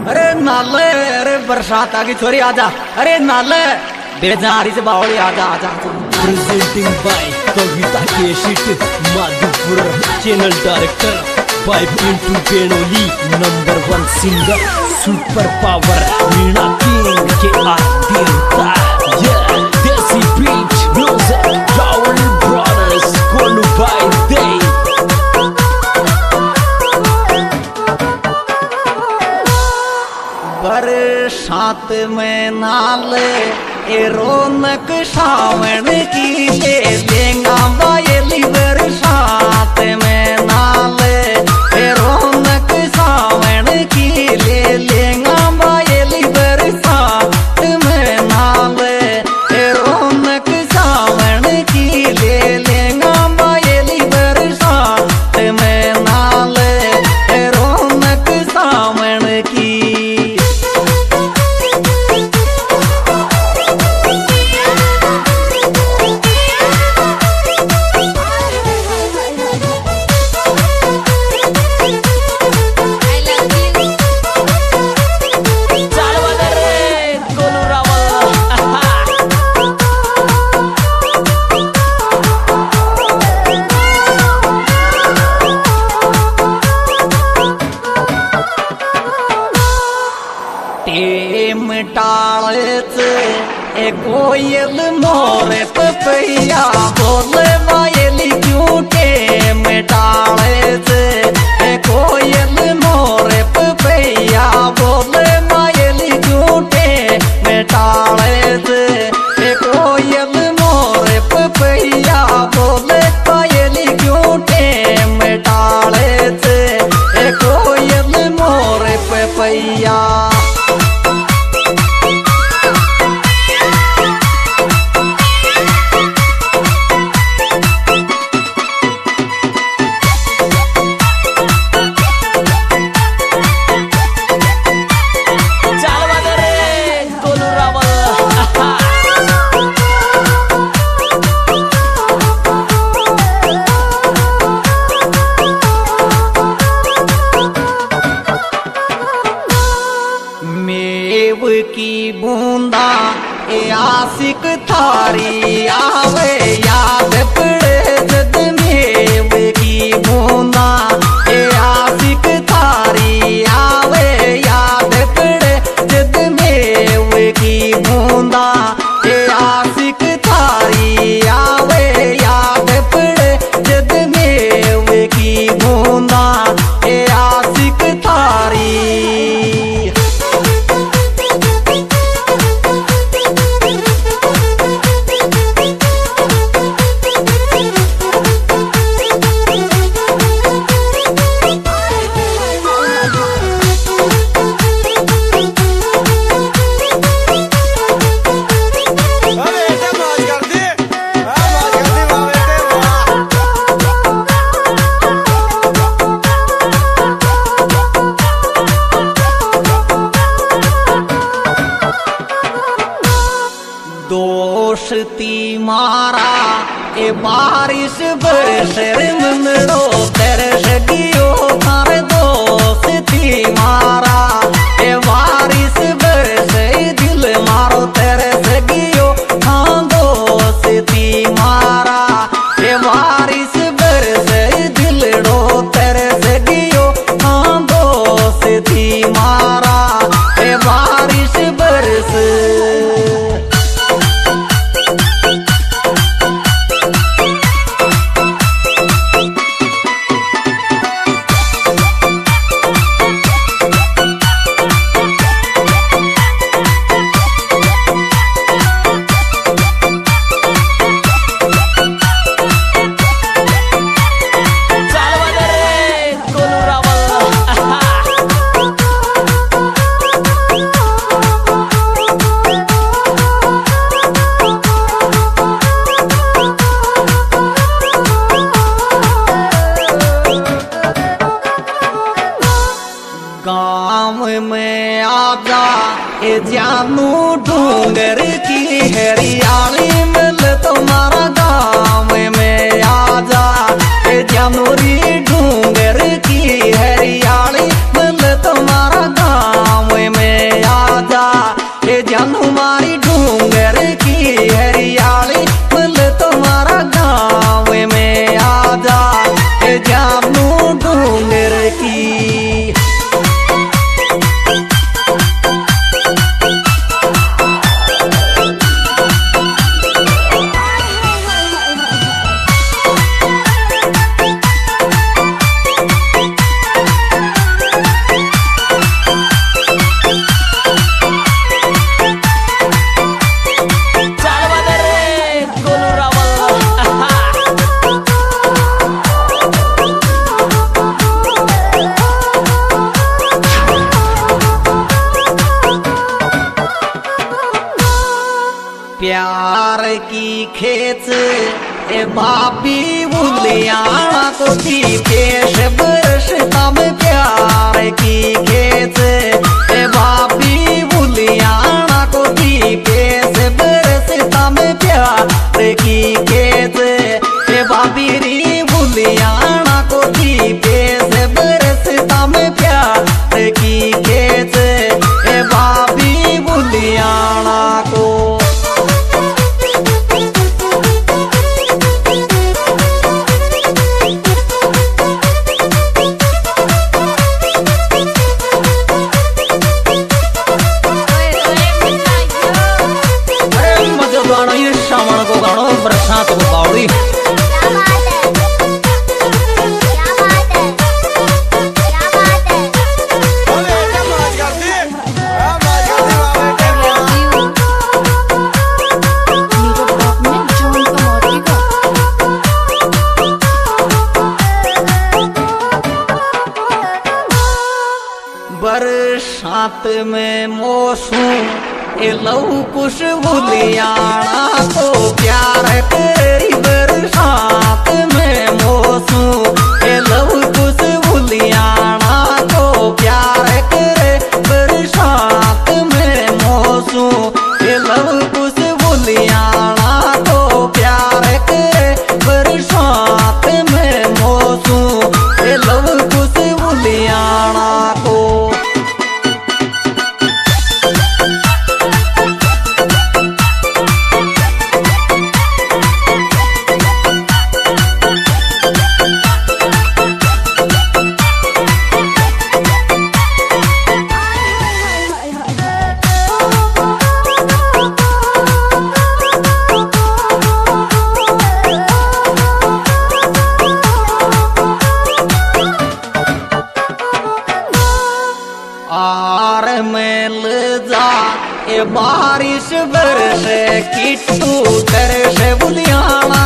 अरे नाले, अरे बरसात आ गई छोरी आजा। अरे नाले बेजारी से बावली आजा आजा। प्रेजेंटिंग बाय कविता केशिट Madhupur, channel director by Pintu Benoli, number 1 singer super power Meena King के आदिता। Desi beat music Rahul brothers कोलू बाय दे। बरसात में नाले ए रौनक सावन की ले लेंगा बायली। बरसात में नाले ए रौनक सावन की ले लेंगा बायली। बरसात में नाले ए रौनक सावन की ले लेंगा बायली। बरसात में नाले ए रौनक सावन की। टाळच ए कोयल मोरे पपैया बोले बायली क्यों टेम टाळच ए कोयल मोरे पपैया बोले बायली क्यों टेम टाळच ए कोयल मोरे पपैया बोले बायली क्यों टेम टाळच ए कोयल मोरे पपैया। की बूंदा ए आशिक थारी आवे याद पड़े जद मेव की बूंदा ए आशिक थारी आवे याद पड़े जद मेव की बूंदा ए आशिक थारी आवे याद पड़े जद मेव की बूंदा ए आशिक थारी। दोस्ती मारा ए बारिश बरसर मनड़ो तरस गियो थार दोस्ती मारा ए बारिश बरसे दिल मारो तरस गियो हाँ दोस्ती मारा ए बारिश बरसे दिलड़ो तरस गियो हाँ दोस्ती मारा ए बारिश बरस। गाँव में आजा ए जानू डूंगर की हरियाली मिल तुम्हारा गाँव में आजा ए जानू री डूंगर की हरियाली मिल तुम्हारा गाँव प्यार की खेच ए भाभी बुलियाना को थी पेश बरसता में प्यार की खेच ए भाभी बुलियाना को थी पेश बरसता में प्यार की खेच ए भाभी री बुलियाना को थी पेश बरसता में प्यार की खेच ए भाभी बुलियाना को। श्रावण को गानो बरसात को बावड़ी बरसात में मौसम ए लहू कुछ बुलियाना को प्यार तेरी बरसात में मौसम ए लहू कुछ बुलियाना को प्यार करे बरसात में मौसम ए लहू कुछ बुलियाना को प्यार करे बरसात में मौसम ए लहू कुछ बुलियाना को। आर में जा ए बारिश बरसे किट्टू कर से बुलियाना